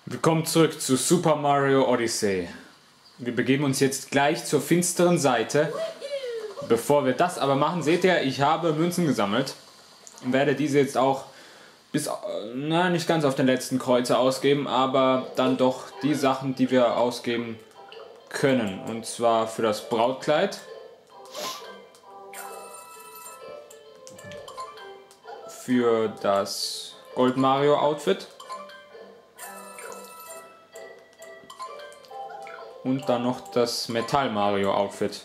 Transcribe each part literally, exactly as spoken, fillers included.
Willkommen zurück zu Super Mario Odyssey. Wir begeben uns jetzt gleich zur finsteren Seite. Bevor wir das aber machen, seht ihr, ich habe Münzen gesammelt und werde diese jetzt auch bis, na, nicht ganz auf den letzten Kreuzer ausgeben, aber dann doch die Sachen, die wir ausgeben können. Und zwar für das Brautkleid, für das Gold Mario Outfit und dann noch das Metall Mario Outfit.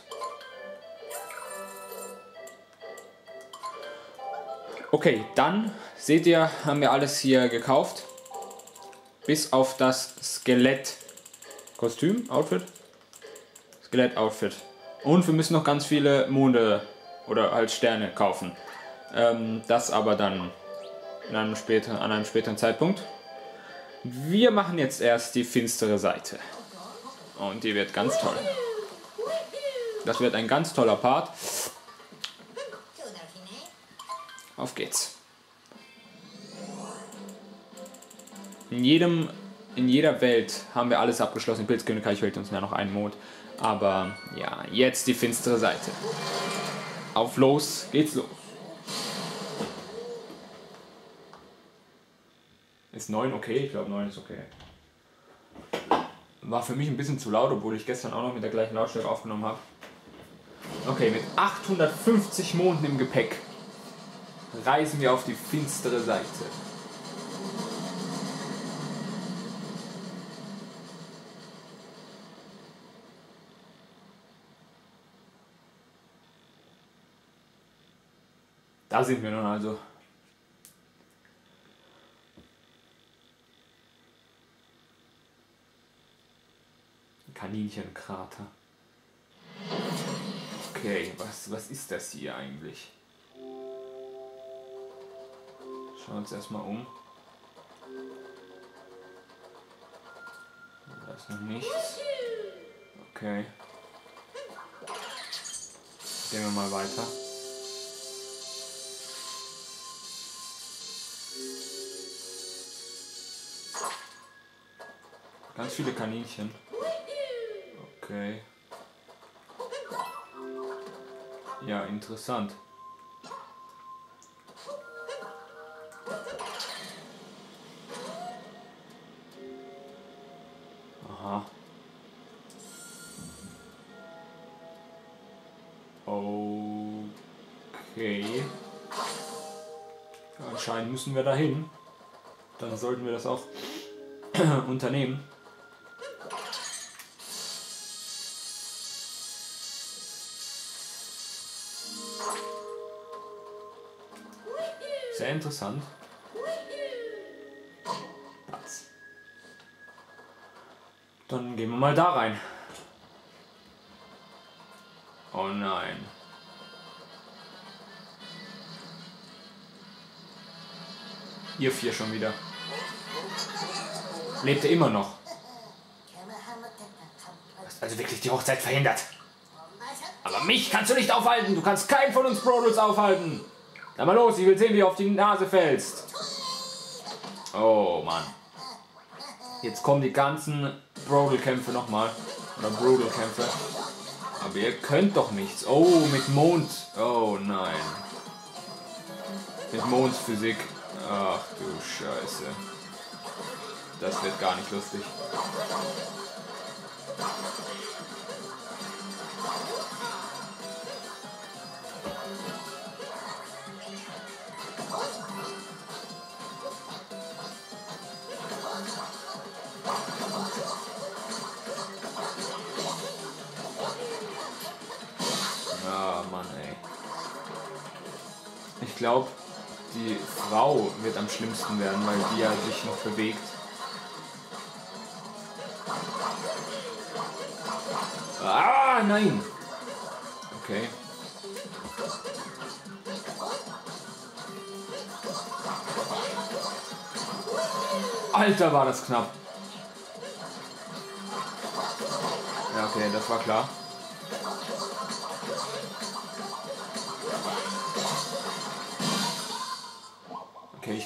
Okay, dann seht ihr, haben wir alles hier gekauft, bis auf das Skelett Kostüm Outfit, Skelett Outfit. Und wir müssen noch ganz viele Monde oder halt Sterne kaufen. Ähm, das aber dann in einem späteren, an einem späteren Zeitpunkt. Wir machen jetzt erst die finstere Seite. Und die wird ganz toll. Das wird ein ganz toller Part. Auf geht's. In jedem, in jeder Welt haben wir alles abgeschlossen. Pilzkönigreich fehlt uns ja noch ein Mond. Aber ja, jetzt die finstere Seite. Auf los geht's los. Ist neun okay? Ich glaube neun ist okay. War für mich ein bisschen zu laut, obwohl ich gestern auch noch mit der gleichen Lautstärke aufgenommen habe. Okay, mit achthundertfünfzig Monden im Gepäck reisen wir auf die finstere Seite. Da sind wir nun also. Kaninchenkrater. Okay, was, was ist das hier eigentlich? Schauen wir uns erstmal um. Da ist noch nichts. Okay. Gehen wir mal weiter. Ganz viele Kaninchen. Okay. Ja, interessant. Aha. Okay. Anscheinend müssen wir dahin. Dann sollten wir das auch unternehmen. Sehr interessant. Das. Dann gehen wir mal da rein. Oh nein. Ihr vier schon wieder. Lebt er immer noch? Du hast also wirklich die Hochzeit verhindert. Aber mich kannst du nicht aufhalten. Du kannst keinen von uns Brodels aufhalten. Na mal los, ich will sehen, wie du auf die Nase fällst. Oh Mann. Jetzt kommen die ganzen Brodel-Kämpfe nochmal. Oder Brodel-Kämpfe. Aber ihr könnt doch nichts. Oh, mit Mond. Oh nein. Mit Mondphysik. Ach du Scheiße. Das wird gar nicht lustig. Ah, Mann, ey. Ich glaube, die Frau wird am schlimmsten werden, weil die ja sich noch bewegt. Ah, nein! Okay. Alter, war das knapp. Ja, okay, das war klar.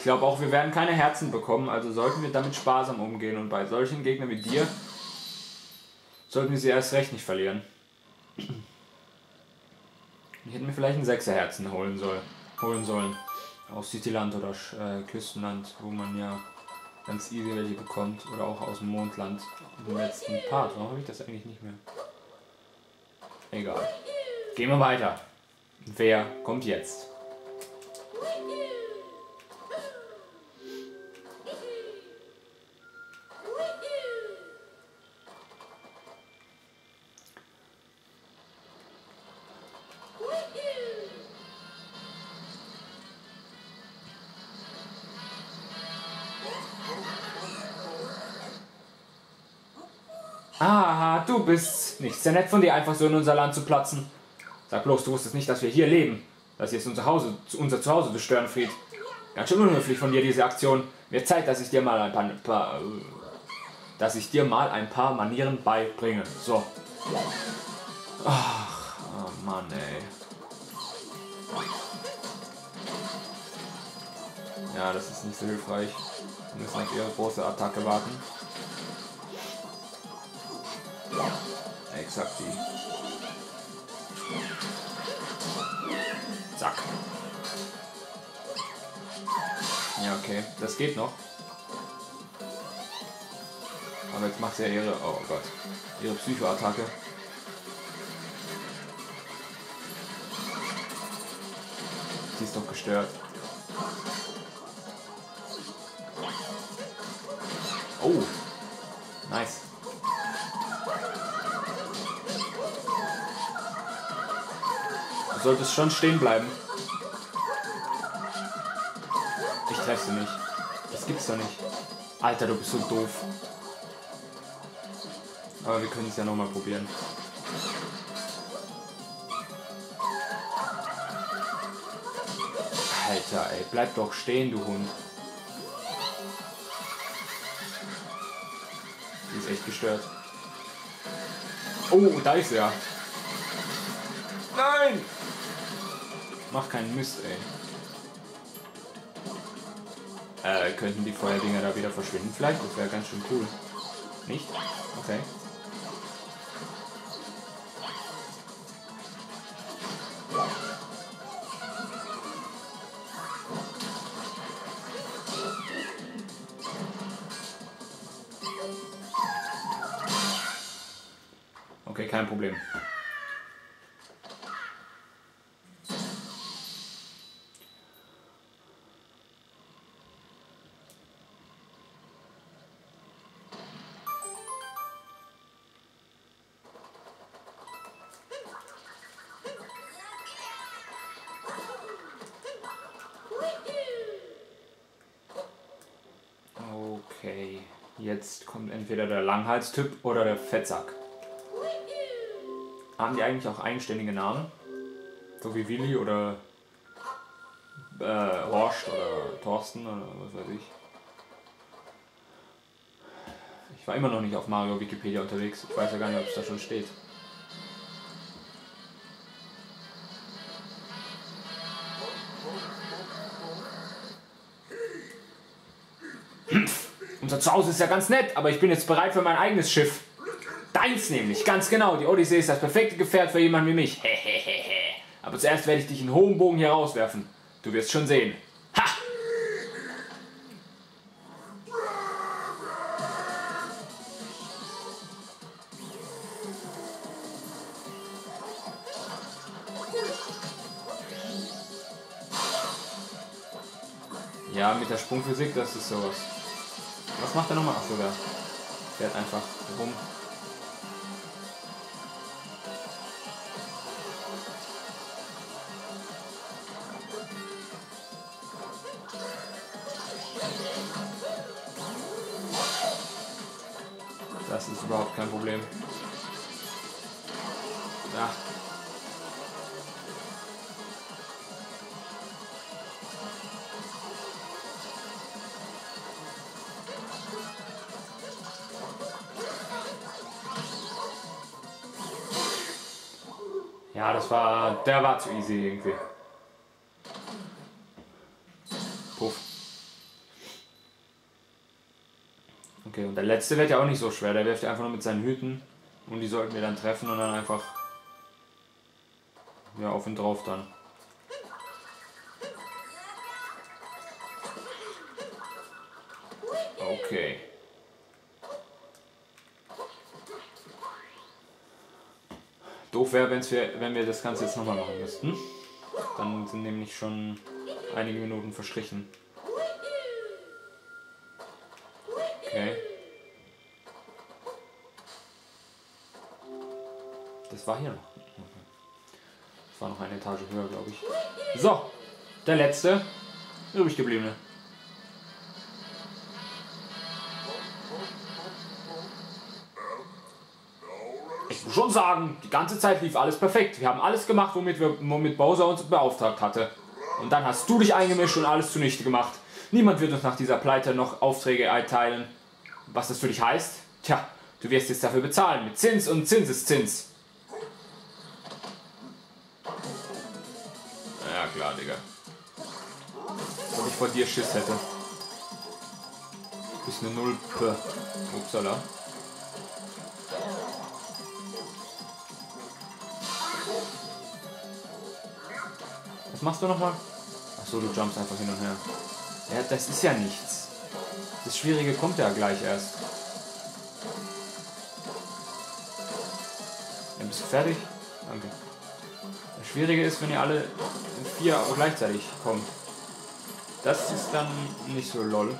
glaube auch, wir werden keine Herzen bekommen, also sollten wir damit sparsam umgehen. Und bei solchen Gegnern wie dir sollten wir sie erst recht nicht verlieren. Ich hätte mir vielleicht ein Sechserherzen holen, soll, holen sollen. Aus Cityland oder äh, Küstenland, wo man ja ganz easy welche bekommt. Oder auch aus dem Mondland. Im letzten Part. Warum habe ich das eigentlich nicht mehr? Egal. Gehen wir weiter. Wer kommt jetzt? Ah, du bist nicht sehr nett von dir, einfach so in unser Land zu platzen. Sag bloß, du wusstest nicht, dass wir hier leben. Dass jetzt unser, Hause, unser Zuhause zu stören, Fried. Ganz schön unhöflich von dir, diese Aktion. Wird Zeit, dass ich dir mal ein paar, paar dass ich dir mal ein paar Manieren beibringe. So. Ach, oh Mann, ey. Ja, das ist nicht so hilfreich. Wir müssen auf ihre große Attacke warten. Exakt die. Zack. Ja, okay. Das geht noch. Aber jetzt macht sie ja ihre... Oh Gott. Ihre Psycho-Attacke. Die ist doch gestört. Oh. Nice. Du solltest schon stehen bleiben. Ich treffe sie nicht. Das gibt's doch nicht. Alter, du bist so doof. Aber wir können es ja nochmal probieren. Alter, ey, bleib doch stehen, du Hund. Die ist echt gestört. Oh, da ist er. Nein! Mach keinen Mist, ey. Äh, könnten die Feuerdinger da wieder verschwinden vielleicht? Das wäre ganz schön cool. Nicht? Okay. Okay, kein Problem. Okay, jetzt kommt entweder der Langhalstyp oder der Fettsack. Haben die eigentlich auch eigenständige Namen? So wie Willi oder äh, Horst oder Thorsten oder was weiß ich. Ich war immer noch nicht auf Mario Wikipedia unterwegs. Ich weiß ja gar nicht, ob es da schon steht. Unser Zuhause ist ja ganz nett, aber ich bin jetzt bereit für mein eigenes Schiff. Deins nämlich, ganz genau. Die Odyssee ist das perfekte Gefährt für jemanden wie mich. Hehehehe. Aber zuerst werde ich dich in hohem Bogen hier rauswerfen. Du wirst schon sehen. Ha! Ja, mit der Sprungphysik, das ist sowas. Was macht er nochmal? Achso, der fährt einfach rum. Das ist überhaupt kein Problem. Ja. Ja, das war, der war zu easy irgendwie. Puff. Und der letzte wird ja auch nicht so schwer. Der wirft ja einfach nur mit seinen Hüten. Und die sollten wir dann treffen und dann einfach... Ja, auf ihn drauf dann. Okay. Doof wäre, wir, wenn wir das Ganze jetzt nochmal machen müssten. Dann sind nämlich schon einige Minuten verstrichen. Okay. Das war hier noch. Das war noch eine Etage höher, glaube ich. So, der letzte übrig gebliebene. Ich muss schon sagen, die ganze Zeit lief alles perfekt. Wir haben alles gemacht, womit, wir, womit Bowser uns beauftragt hatte. Und dann hast du dich eingemischt und alles zunichte gemacht. Niemand wird uns nach dieser Pleite noch Aufträge erteilen. Was das für dich heißt? Tja, du wirst jetzt dafür bezahlen. Mit Zins und Zinseszins. Ja klar, Digga. Wenn ich vor dir Schiss hätte. Du bist eine Nulpe. Upsala. Was machst du nochmal? Achso, du jumpst einfach hin und her. Ja, das ist ja nichts. Das Schwierige kommt ja gleich erst. Ja, bist du fertig? Danke. Das Schwierige ist, wenn ihr alle vier gleichzeitig kommt. Das ist dann nicht so lol.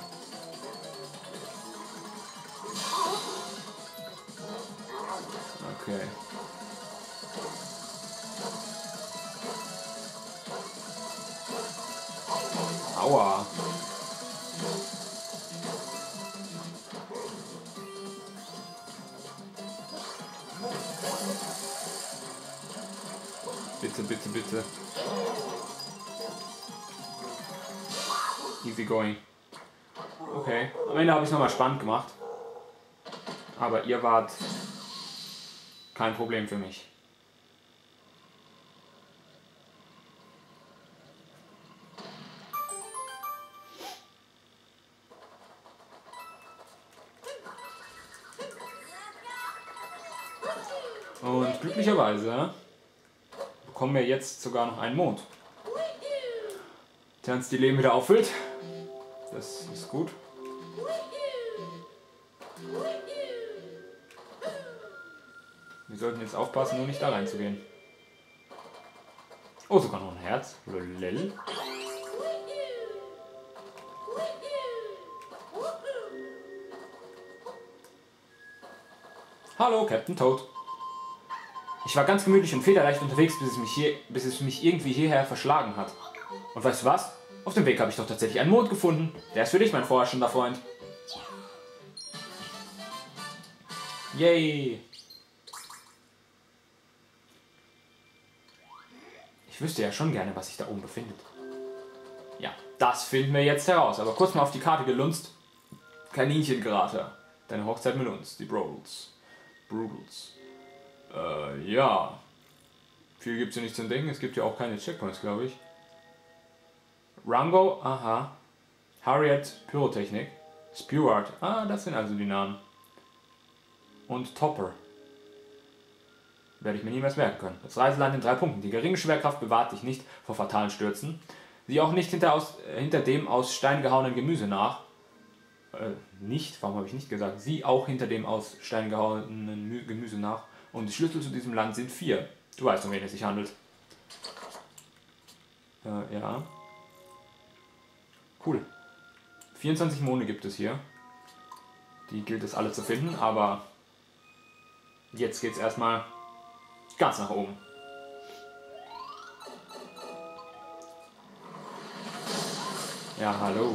Okay. Aua. Bitte, bitte, bitte. Easy going. Okay. Am Ende habe ich es nochmal spannend gemacht. Aber ihr wart kein Problem für mich. Und glücklicherweise bekommen wir jetzt sogar noch einen Mond, der uns die Leben wieder auffüllt. Das ist gut. Wir sollten jetzt aufpassen, nur nicht da reinzugehen. Oh, sogar noch ein Herz. Lol. Hallo, Captain Toad. Ich war ganz gemütlich und federleicht unterwegs, bis es mich, hier, bis es mich irgendwie hierher verschlagen hat. Und weißt du was? Auf dem Weg habe ich doch tatsächlich einen Mond gefunden. Der ist für dich, mein vorherrschender Freund. Yay! Ich wüsste ja schon gerne, was sich da oben befindet. Ja, das finden wir jetzt heraus. Aber kurz mal auf die Karte gelunzt. Kaninchenkrater. Deine Hochzeit mit uns, die Brudels. Brudels. Äh, ja. Viel gibt es hier nicht zu entdecken. Es gibt ja auch keine Checkpoints, glaube ich. Rango, aha. Harriet, Pyrotechnik. Spewart, ah, das sind also die Namen. Und Topper. Werde ich mir niemals merken können. Das Reiseland in drei Punkten. Die geringe Schwerkraft bewahrt dich nicht vor fatalen Stürzen. Sieh auch nicht hinter, aus, äh, hinter dem aus Stein gehauenen Gemüse nach. Äh, nicht? Warum habe ich nicht gesagt? Sieh auch hinter dem aus Stein gehauenen Mü Gemüse nach. Und die Schlüssel zu diesem Land sind vier. Du weißt, um wen es sich handelt. Äh, ja. Cool. vierundzwanzig Monde gibt es hier. Die gilt es alle zu finden, aber jetzt geht es erstmal ganz nach oben. Ja, hallo.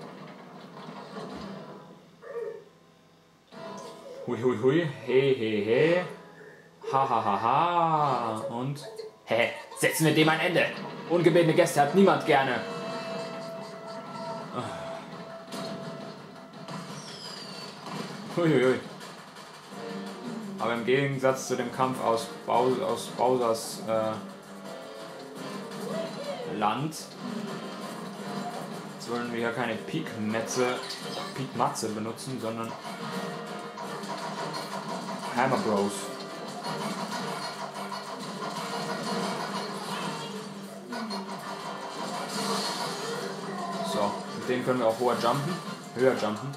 Hui, hui, hui. He, he, he. Ha, ha, ha, ha. Und? Hä? Setzen wir dem ein Ende. Ungebetene Gäste hat niemand gerne. Uiuiui. Aber im Gegensatz zu dem Kampf aus, Bowser, aus Bowsers äh, Land sollen wir hier keine Pikmetze, Pikmatze benutzen, sondern Hammer Bros. So, mit denen können wir auch höher jumpen. Höher jumpen.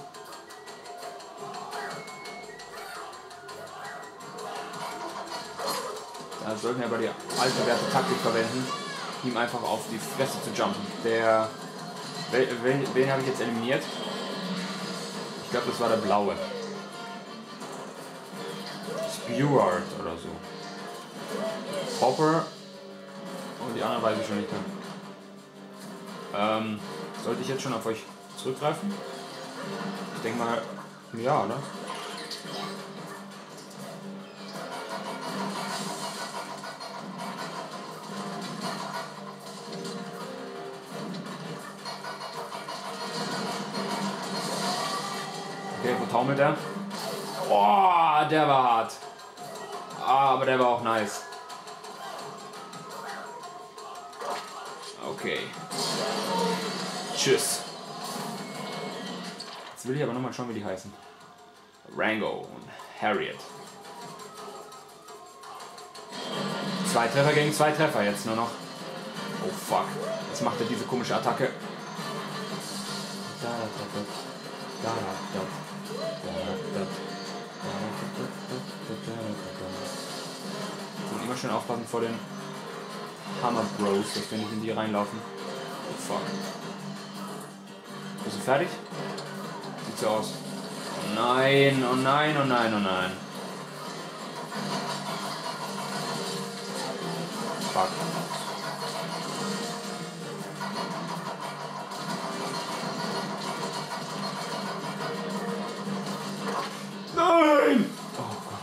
Da sollten wir aber die alte werte Taktik verwenden, ihm einfach auf die Fresse zu jumpen. Der. Wen, wen habe ich jetzt eliminiert? Ich glaube, das war der blaue. Speward oder so. Hopper. Und die anderen weiß ich schon nicht mehr. Ähm, sollte ich jetzt schon auf euch zurückgreifen? Ich denke mal, ja, oder? Okay, wo taumelt der? Oh, der war hart. Ah, aber der war auch nice. Okay. Tschüss. Jetzt will ich aber nochmal schauen, wie die heißen. Rango und Harriet. Zwei Treffer gegen zwei Treffer jetzt nur noch. Oh fuck. Jetzt macht er diese komische Attacke. Und immer schön aufpassen vor den Hammer Bros, dass wir nicht in die reinlaufen. Oh fuck. Bist du fertig? Sieht so aus. Oh nein, oh nein, oh nein, oh nein. Fuck. Nein! Oh Gott.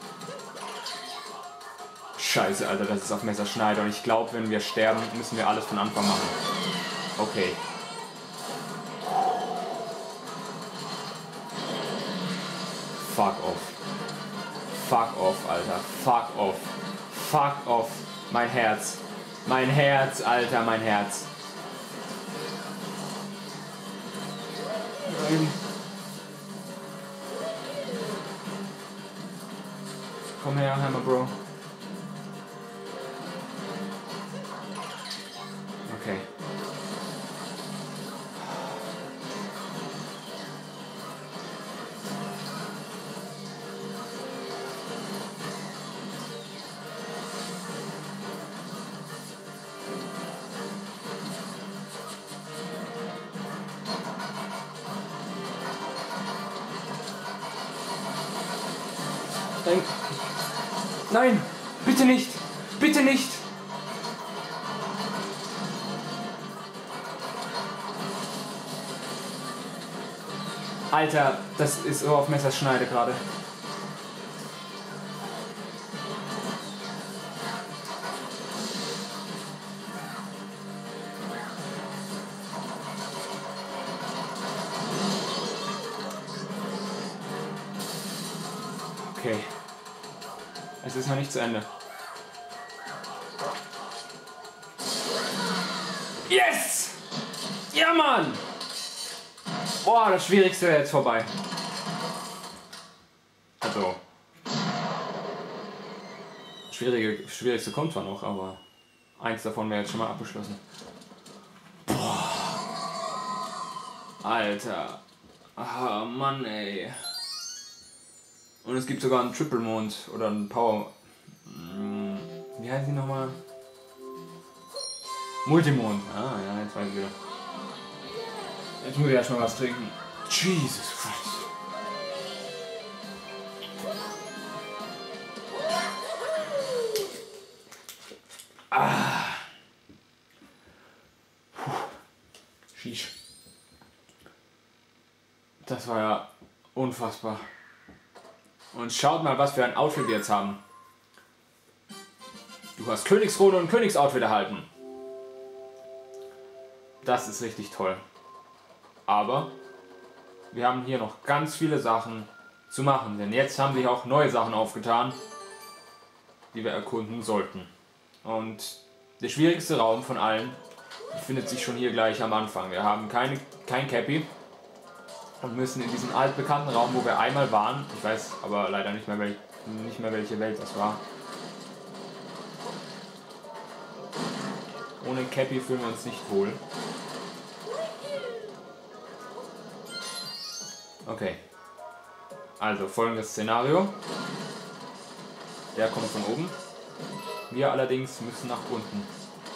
Scheiße, Alter, das ist auf Messerschneider. Und ich glaube, wenn wir sterben, müssen wir alles von Anfang machen. Okay. Fuck off. Fuck off, Alter. Fuck off. Fuck off. Mein Herz. Mein Herz, Alter, mein Herz. Nein. Komm her, Hammer Bro. Okay. Nein. Nein, bitte nicht. Bitte nicht. Alter, das ist so auf Messerschneide gerade. Okay. Es ist noch nicht zu Ende. Yes! Ja, Mann! Boah, das Schwierigste wäre jetzt vorbei. Also. Schwierige, Schwierigste kommt zwar noch, aber eins davon wäre jetzt schon mal abgeschlossen. Boah. Alter. Ah, Mann, ey. Und es gibt sogar einen Triple Mond oder einen Power. Wie heißen die nochmal? Multimond. Ah ja, jetzt weiß ich wieder. Jetzt muss ich erstmal was trinken. Jesus Christ. Ah. Puh. Sheesh. Das war ja unfassbar. Und schaut mal, was für ein Outfit wir jetzt haben. Du hast Königsrune und Königsoutfit erhalten. Das ist richtig toll. Aber wir haben hier noch ganz viele Sachen zu machen. Denn jetzt haben sich auch neue Sachen aufgetan, die wir erkunden sollten. Und der schwierigste Raum von allen befindet sich schon hier gleich am Anfang. Wir haben keine, kein Cappy. Und müssen in diesen altbekannten Raum, wo wir einmal waren, ich weiß aber leider nicht mehr, nicht mehr, welche Welt das war. Ohne Cappy fühlen wir uns nicht wohl. Okay. Also folgendes Szenario. Der kommt von oben. Wir allerdings müssen nach unten.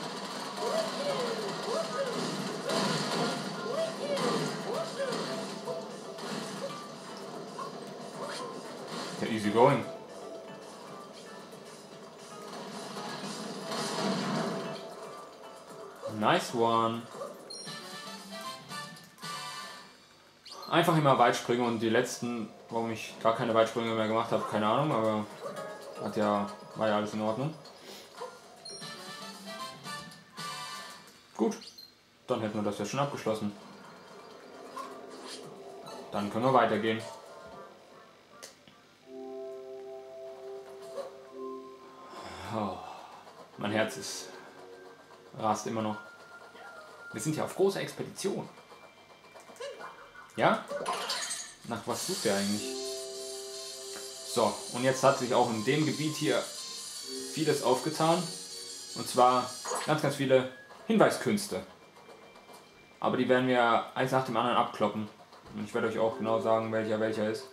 Ja, easy going. Nice one. Einfach immer Weitsprünge und die letzten, warum ich gar keine Weitsprünge mehr gemacht habe, keine Ahnung, aber hat ja, war ja alles in Ordnung. Gut, dann hätten wir das ja schon abgeschlossen. Dann können wir weitergehen. Oh, mein Herz ist rast immer noch. Wir sind ja auf großer Expedition. Ja? Nach was sucht der eigentlich? So, und jetzt hat sich auch in dem Gebiet hier vieles aufgetan. Und zwar ganz, ganz viele Hinweiskünste. Aber die werden wir eins nach dem anderen abkloppen. Und ich werde euch auch genau sagen, welcher welcher ist.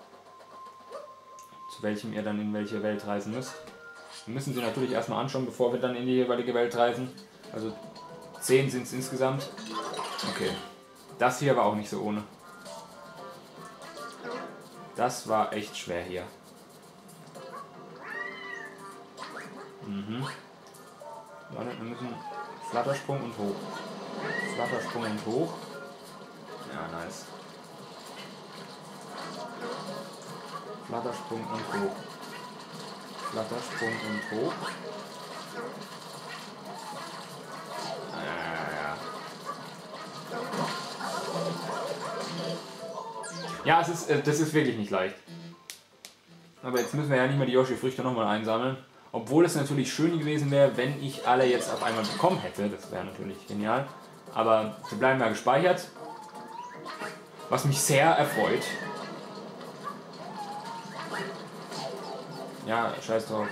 Zu welchem ihr dann in welche Welt reisen müsst. Wir müssen sie natürlich erstmal anschauen, bevor wir dann in die jeweilige Welt reisen. Also zehn sind es insgesamt. Okay. Das hier war auch nicht so ohne. Das war echt schwer hier. Mhm. Warte, wir müssen Flattersprung und hoch. Flattersprung und hoch. Ja, nice. Flattersprung und hoch. Flattersprung und hoch. Ja, es ist, das ist wirklich nicht leicht. Aber jetzt müssen wir ja nicht mehr die Yoshi-Früchte nochmal einsammeln. Obwohl es natürlich schön gewesen wäre, wenn ich alle jetzt auf einmal bekommen hätte. Das wäre natürlich genial. Aber sie bleiben ja gespeichert. Was mich sehr erfreut. Ja, scheiß drauf.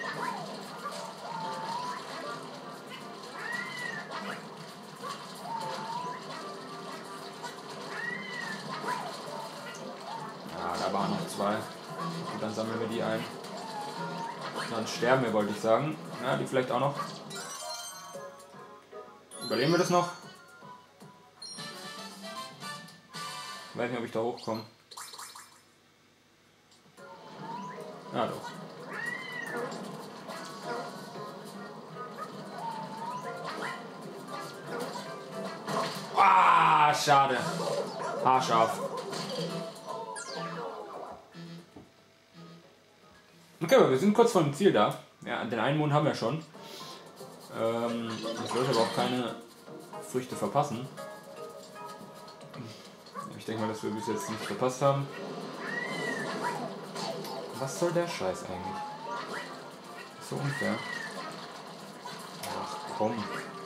Da waren noch zwei. Und dann sammeln wir die ein. Dann sterben wir, wollte ich sagen. Ja, die vielleicht auch noch. Überleben wir das noch? Ich weiß nicht, ob ich da hochkomme. Ja, doch. Ah, schade. Haarscharf. Okay, aber wir sind kurz vor dem Ziel da. Ja, den einen Mond haben wir schon. Ähm, ich sollte aber auch keine Früchte verpassen. Ich denke mal, dass wir bis jetzt nicht verpasst haben. Was soll der Scheiß eigentlich? Ist so unfair. Ach komm.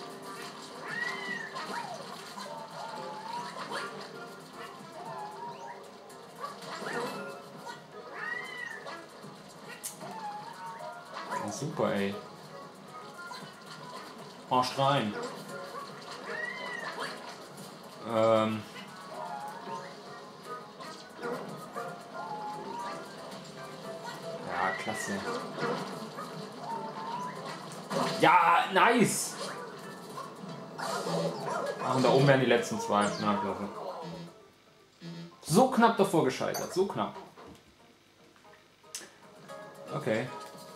Super, ey. Arsch rein. Ähm. Ja, klasse. Ja, nice! Ach, und da oben wären die letzten zwei. Na, klasse. So knapp davor gescheitert, so knapp. Okay.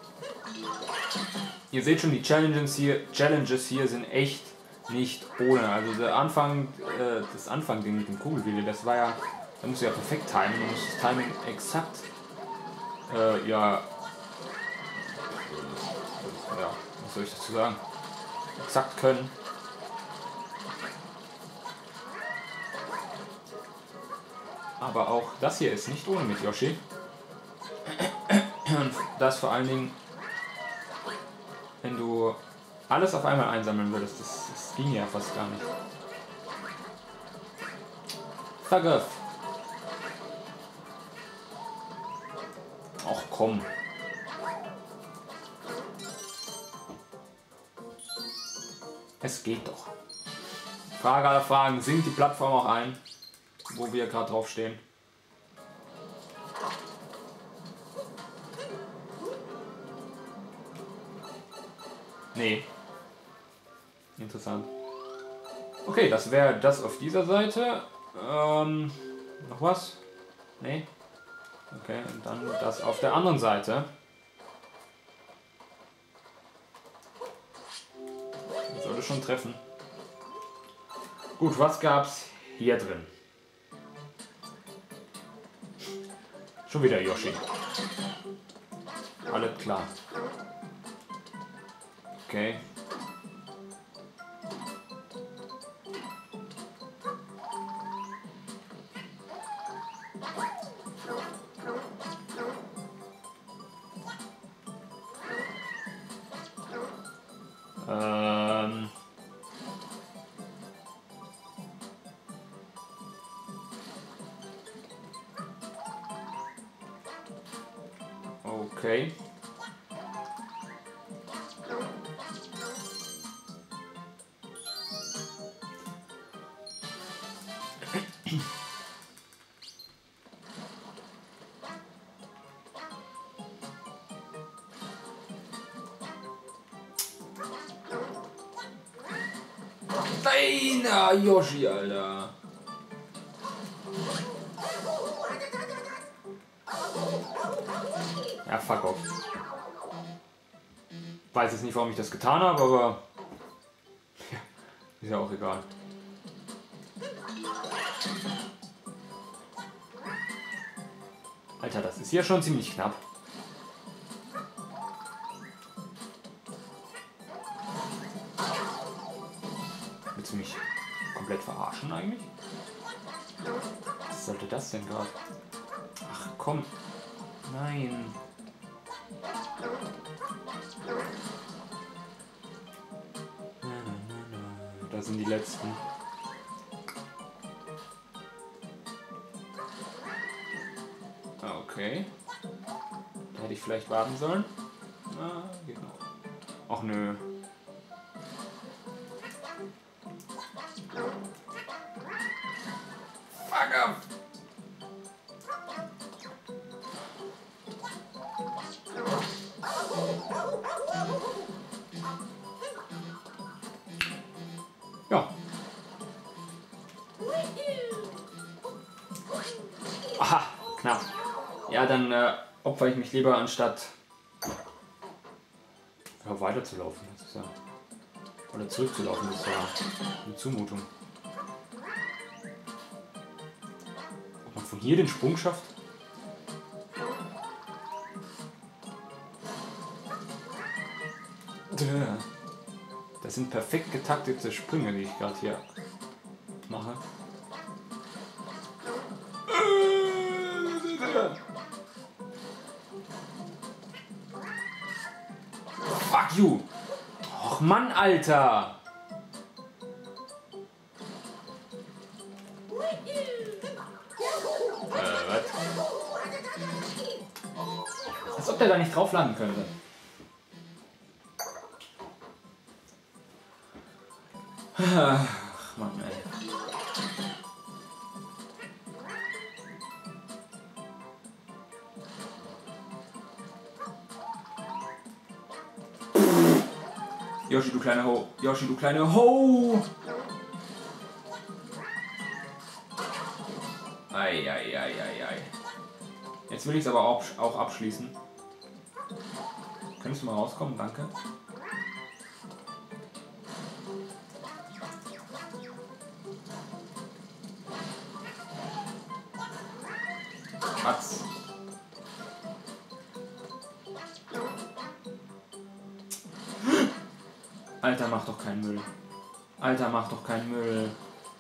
Ihr seht schon, die Challenges hier, Challenges hier sind echt nicht ohne. Also der Anfang, äh, das Anfang-Ding mit dem Kugelwille, das war ja, da musst du ja perfekt timen, du musst das Timing exakt, äh, ja, ja, was soll ich dazu sagen, exakt können. Aber auch das hier ist nicht ohne mit Yoshi. Und das vor allen Dingen, wenn du alles auf einmal einsammeln würdest, das, das ging ja fast gar nicht. Vergriff. Ach komm. Es geht doch. Frage aller Fragen. Sinkt die Plattform auch ein, wo wir gerade drauf stehen? Nee. Interessant. Okay, das wäre das auf dieser Seite. Ähm, noch was? Nee. Okay, und dann das auf der anderen Seite. Das sollte schon treffen. Gut, was gab's hier drin? Schon wieder Yoshi. Alles klar. Okay. Ähm. Okay. Nein, ah, Yoshi, Alter. Ja, fuck off. Weiß jetzt nicht, warum ich das getan habe, aber ja, ist ja auch egal. Alter, das ist hier schon ziemlich knapp. Willst du mich komplett verarschen eigentlich? Was sollte das denn gerade? Ach komm. Nein. Da sind die letzten. Okay. Da hätte ich vielleicht warten sollen. Ah, geht noch. Ach nö. Fuck up! Ja. Aha, knapp. Ja, dann äh, opfer ich mich lieber, anstatt ja, weiterzulaufen. Das ist ja, oder zurückzulaufen, das ist ja eine Zumutung. Ob man von hier den Sprung schafft? Das sind perfekt getaktete Sprünge, die ich gerade hier mache. Fuck you! Och Mann, Alter! Äh, was? Als ob der da nicht drauf landen könnte. Ach Mann, ey. Yoshi, du kleine Ho. Yoshi, du kleine Ho. Ei, ei, ei, ei, ei. Jetzt will ich es aber auch, auch abschließen. Könntest du mal rauskommen? Danke. Katz. Alter, mach doch keinen Müll. Alter, mach doch keinen Müll.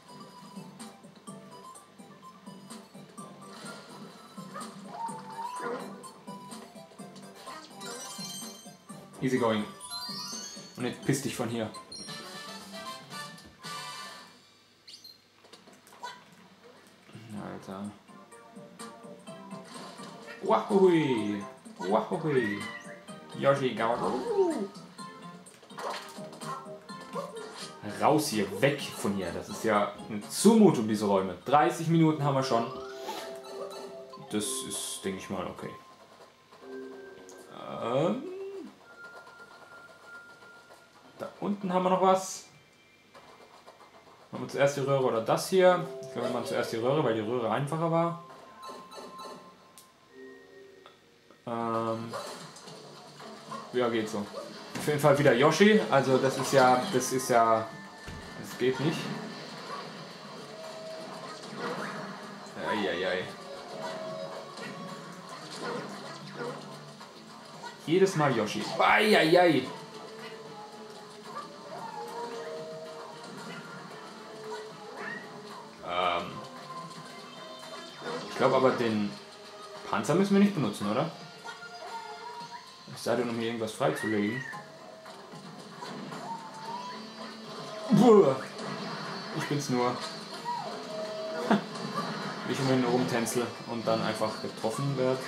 Easy going. Und jetzt piss dich von hier. Alter. Wahui. Wow. Yoshi, raus hier, weg von hier. Das ist ja eine Zumutung, diese Räume. dreißig Minuten haben wir schon. Das ist, denke ich mal, okay. Ähm, da unten haben wir noch was. Machen wir zuerst die Röhre oder das hier. Ich glaube, wir machen zuerst die Röhre, weil die Röhre einfacher war. Ähm, ja, geht so. Auf jeden Fall wieder Yoshi. Also das ist ja, das ist ja, das geht nicht. Eieiei. Jedes Mal Yoshi. Eieiei. Ähm. Ich glaube aber den Panzer müssen wir nicht benutzen, oder? Es sei denn, um hier irgendwas freizulegen. Ich bin's nur. Ich um ihn rumtänzel und dann einfach getroffen wird.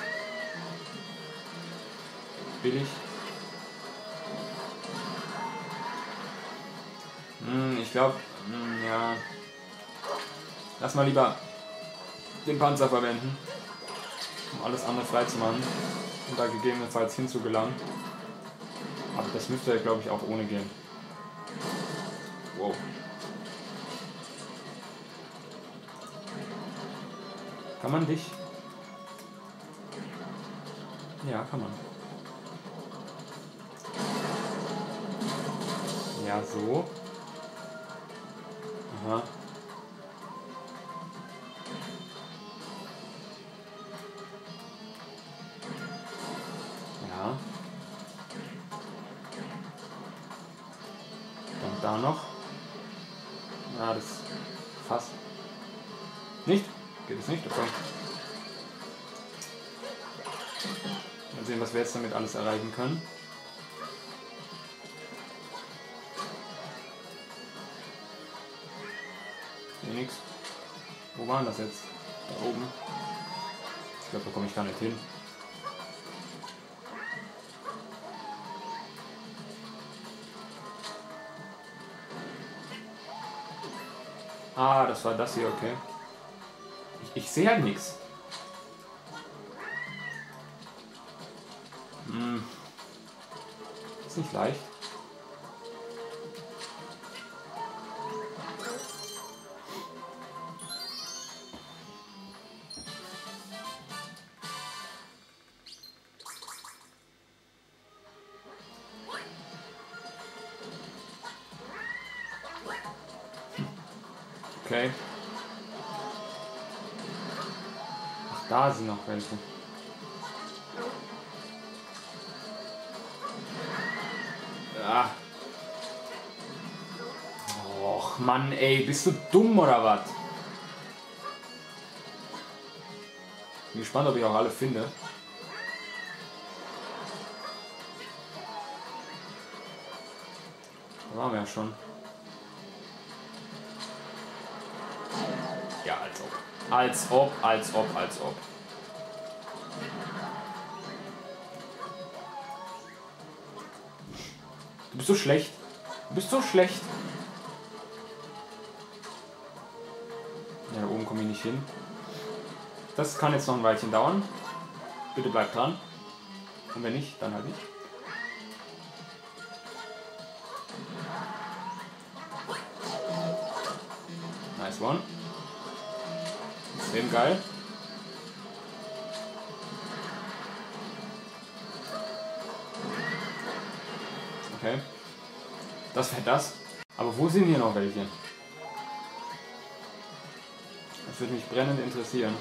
Billig. Hm, ich glaube, hm, ja. Lass mal lieber den Panzer verwenden, um alles andere frei zu machen und da gegebenenfalls hinzugelangen. Aber das müsste ja, glaube ich, auch ohne gehen. Wow. Kann man dich? Ja, kann man. Ja, so. Aha. Ja. Und da noch. Ja, das fast. Nicht? Geht es nicht? Okay. Mal sehen, was wir jetzt damit alles erreichen können. Hier nix. Wo waren das jetzt? Da oben. Ich glaube, da komme ich gar nicht hin. Ah, das war das hier, okay. Ich, ich sehe halt nichts. Hm. Ist nicht leicht. Okay. Ach, da sind noch welche. Ah. Och, Mann, ey, bist du dumm oder was? Bin gespannt, ob ich auch alle finde. Da waren wir ja schon. Ja, als ob. Als ob, als ob, als ob. Du bist so schlecht. Du bist so schlecht. Ja, da oben komme ich nicht hin. Das kann jetzt noch ein Weilchen dauern. Bitte bleib dran. Und wenn nicht, dann halt nicht. Nice one. Extrem geil. Okay. Das wäre das. Aber wo sind hier noch welche? Das würde mich brennend interessieren.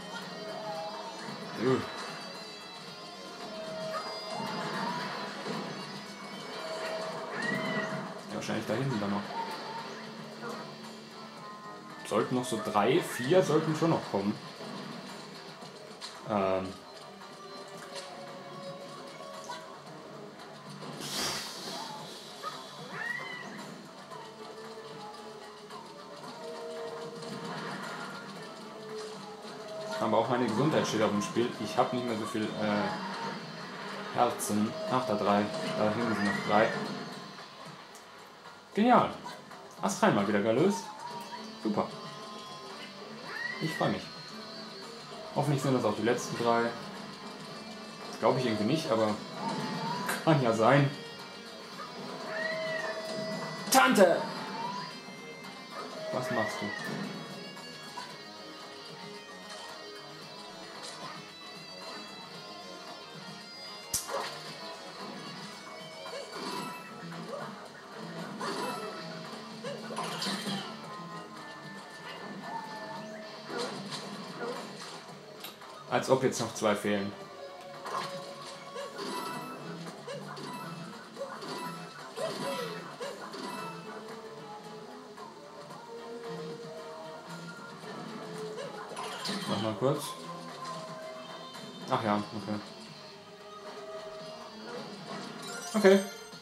Uh. Ja, wahrscheinlich da hinten dann noch. Sollten noch so drei, vier sollten schon noch kommen. Ähm. Aber auch meine Gesundheit steht auf dem Spiel. Ich habe nicht mehr so viel äh, Herzen. Ach, da drei. Da hinten sind noch drei. Genial. Astrein mal wieder gelöst. Super. Ich freue mich. Hoffentlich sind das auch die letzten drei. Glaube ich irgendwie nicht, aber kann ja sein. Tante! Was machst du? Als ob jetzt noch zwei fehlen. Noch mal kurz. Ach ja, okay. Okay.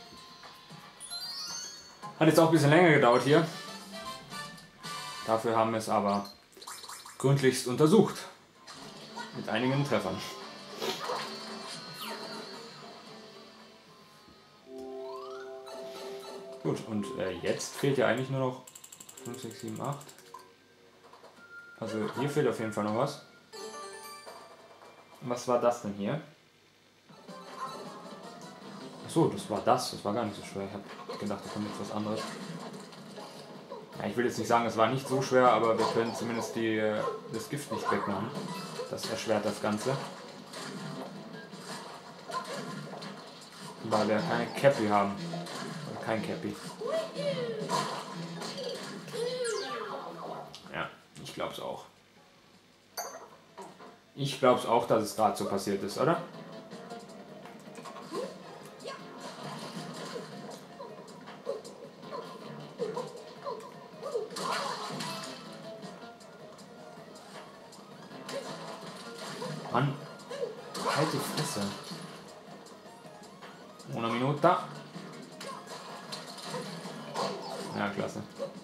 Hat jetzt auch ein bisschen länger gedauert hier. Dafür haben wir es aber gründlichst untersucht. Mit einigen Treffern. Gut, und äh, jetzt fehlt ja eigentlich nur noch fünf, sechs, sieben, acht. Also hier fehlt auf jeden Fall noch was. Was war das denn hier? Achso, das war das. Das war gar nicht so schwer. Ich habe gedacht, da kommt jetzt was anderes. Ja, ich will jetzt nicht sagen, es war nicht so schwer, aber wir können zumindest die, das Gift nicht wegmachen. Das erschwert das Ganze. Weil wir keine Cappy haben. Oder kein Cappy. Ja, ich glaube es auch. Ich glaube es auch, dass es gerade so passiert ist, oder? Mann, halt die Fresse. Una minuta. Ja, klasse.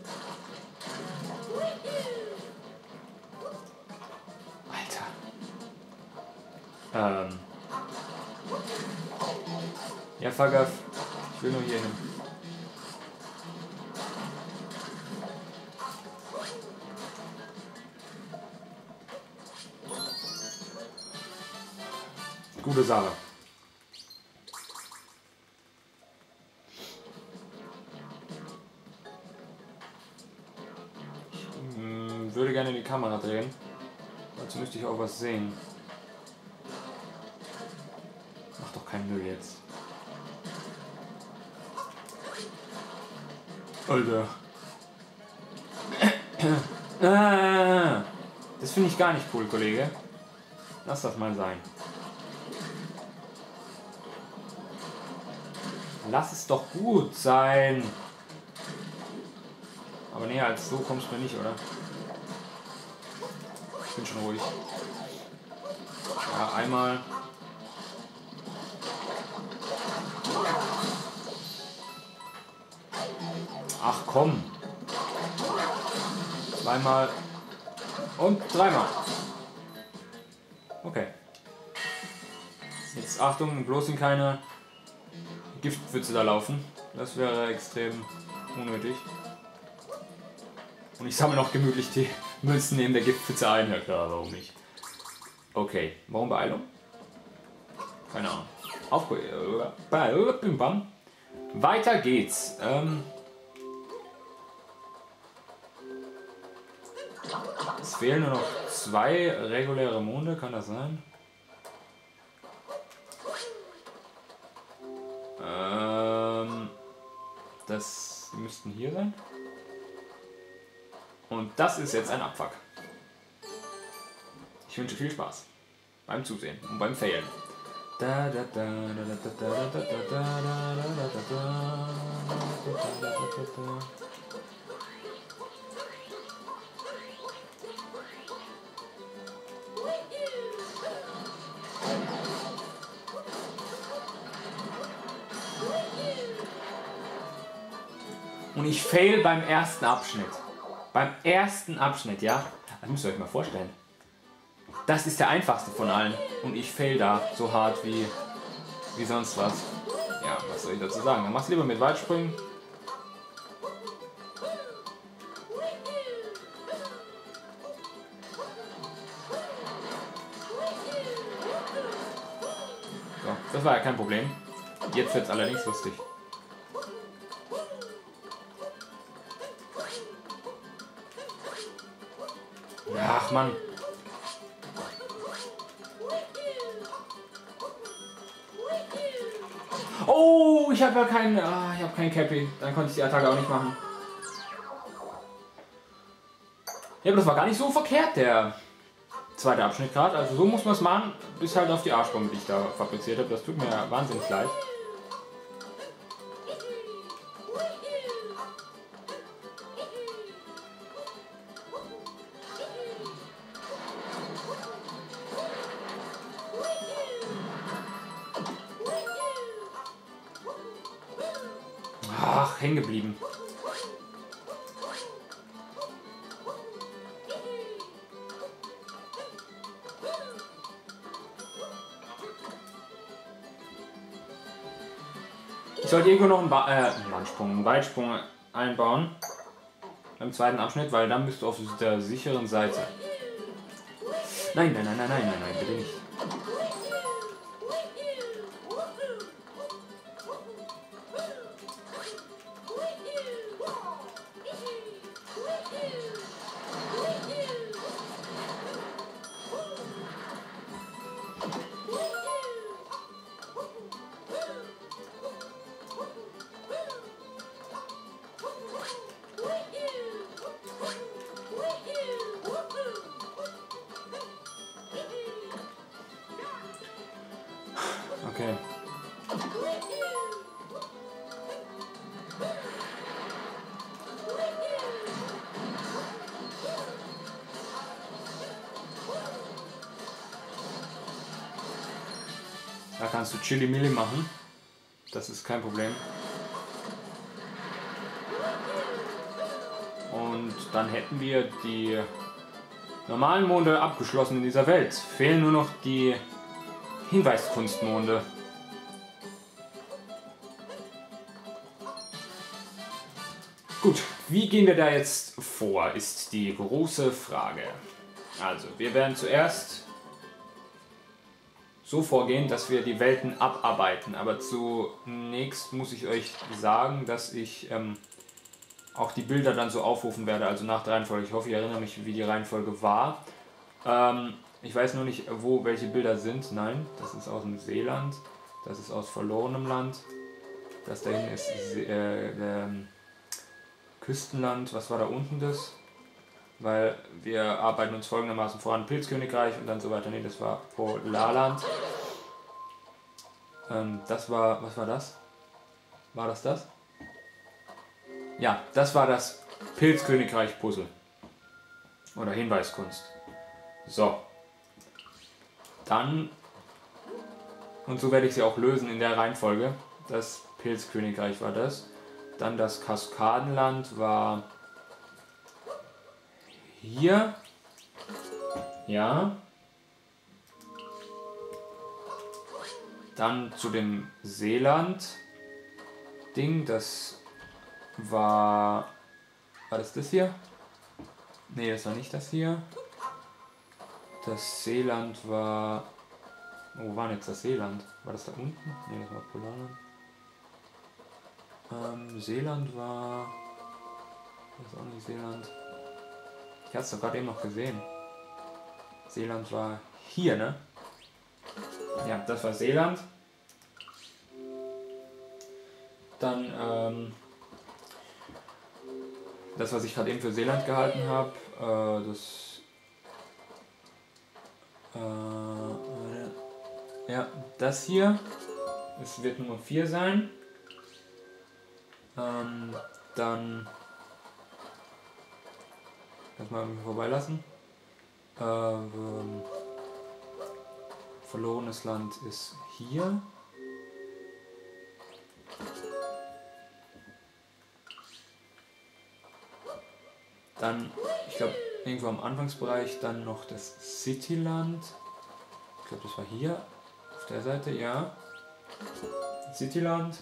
Alter. Ähm. Ja, Fagaf. Ich will nur hier hin. Gute Sache. Ich mm, würde gerne die Kamera drehen. Dazu müsste ich auch was sehen. Mach doch keinen Müll jetzt. Alter. Das finde ich gar nicht cool, Kollege. Lass das mal sein. Lass es doch gut sein. Aber näher als so kommst du mir nicht, oder? Ich bin schon ruhig. Ja, einmal. Ach komm. Zweimal. Und dreimal. Okay. Jetzt Achtung, bloß in keine Giftpfütze da laufen. Das wäre extrem unnötig. Und ich sammle noch gemütlich die Münzen neben der Giftpfütze ein. Ja klar, warum nicht? Okay, warum Beeilung? Keine Ahnung. Auf. Weiter geht's. Ähm es fehlen nur noch zwei reguläre Monde, kann das sein? Ähm, das müssten hier sein. Und das ist jetzt ein Abfuck. Ich wünsche viel Spaß beim Zusehen und beim Failen. Und ich fail beim ersten Abschnitt. Beim ersten Abschnitt, ja? Das müsst ihr euch mal vorstellen. Das ist der einfachste von allen. Und ich fail da so hart wie wie sonst was. Ja, was soll ich dazu sagen? Dann mach's lieber mit Weitsprüngen. So, das war ja kein Problem. Jetzt wird's allerdings lustig. Ach Mann. Oh, ich habe ja keinen. Ah, ich habe keinen Cappy. Dann konnte ich die Attacke auch nicht machen. Ja, aber das war gar nicht so verkehrt, der zweite Abschnitt gerade. Also so muss man es machen, bis halt auf die Arschbombe, die ich da fabriziert habe. Das tut mir ja wahnsinnig leid. Ach, hängen geblieben. Ich sollte irgendwo noch einen, ba äh, einen Landsprung, einen Weitsprung einbauen. Beim zweiten Abschnitt, weil dann bist du auf der sicheren Seite. Nein, nein, nein, nein, nein, nein, nein, bitte nicht. Okay. Da kannst du Chili Milli machen. Das ist kein Problem. Und dann hätten wir die normalen Monde abgeschlossen in dieser Welt. Fehlen nur noch die Hinweiskunstmonde. Gut, wie gehen wir da jetzt vor, ist die große Frage. Also, wir werden zuerst so vorgehen, dass wir die Welten abarbeiten. Aber zunächst muss ich euch sagen, dass ich ähm, auch die Bilder dann so aufrufen werde, also nach der Reihenfolge. Ich hoffe, ihr erinnert mich, wie die Reihenfolge war. Ähm, ich weiß nur nicht, wo welche Bilder sind. Nein, das ist aus dem Seeland, das ist aus verlorenem Land, das da hinten ist äh, äh, Küstenland. Was war da unten das? Weil wir arbeiten uns folgendermaßen voran: Pilzkönigreich und dann so weiter. Ne, das war Polarland. Ähm, das war, was war das? War das das? Ja, das war das Pilzkönigreich-Puzzle. Oder Hinweiskunst. So. Dann, und so werde ich sie auch lösen in der Reihenfolge. Das Pilzkönigreich war das. Dann das Kaskadenland war hier. Ja. Dann zu dem Seeland-Ding, das war... War das das hier? Ne, das war nicht das hier. Das Seeland war... Wo war denn jetzt das Seeland? War das da unten? Ne, das war Polarland. Ähm, Seeland war... Das ist auch nicht Seeland. Ich hatte es doch gerade eben noch gesehen. Seeland war hier, ne? Ja, das war Seeland. Dann, ähm... das, was ich gerade eben für Seeland gehalten habe, äh, das... Äh, ja, das hier. Es wird Nummer vier sein. Ähm, dann... Lass mal vorbeilassen. Ähm, verlorenes Land ist hier. Dann, ich glaube, irgendwo am Anfangsbereich dann noch das Cityland. Ich glaube, das war hier auf der Seite, ja. Cityland.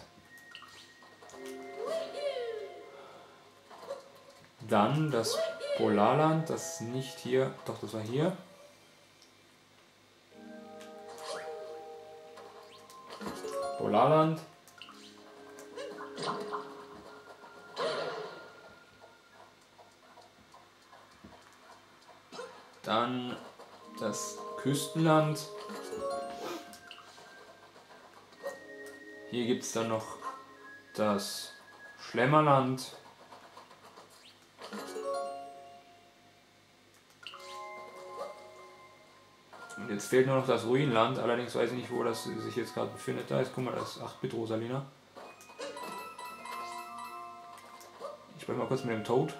Dann das Polarland, das nicht hier, doch das war hier. Polarland. Dann das Küstenland. Hier gibt es dann noch das Schlemmerland. Und jetzt fehlt nur noch das Ruinenland, allerdings weiß ich nicht, wo das sich jetzt gerade befindet. Da ist, guck mal, das ist acht Bit Rosalina. Ich spreche mal kurz mit dem Toad.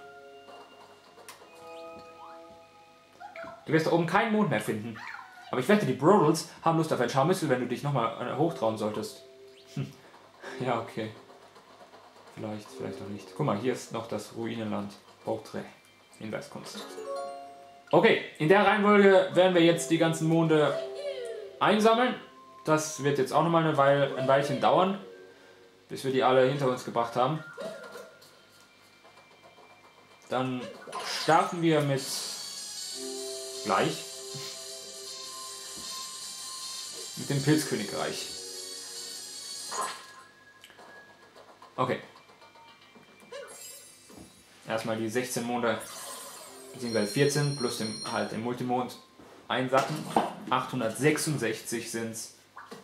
Du wirst da oben keinen Mond mehr finden. Aber ich wette, die Brodels haben Lust auf ein Scharmützel, wenn du dich nochmal hochtrauen solltest. Hm. Ja, okay. Vielleicht, vielleicht auch nicht. Guck mal, hier ist noch das Ruinenland. Portrait. Hinweiskunst. Okay, in der Reihenfolge werden wir jetzt die ganzen Monde einsammeln. Das wird jetzt auch nochmal eine Weile, ein Weilchen dauern, bis wir die alle hinter uns gebracht haben. Dann starten wir mit gleich mit dem Pilzkönigreich. Okay. Erstmal die sechzehn Monde, beziehungsweise vierzehn plus dem, halt den Multimond einsacken. achthundertsechsundsechzig sind es.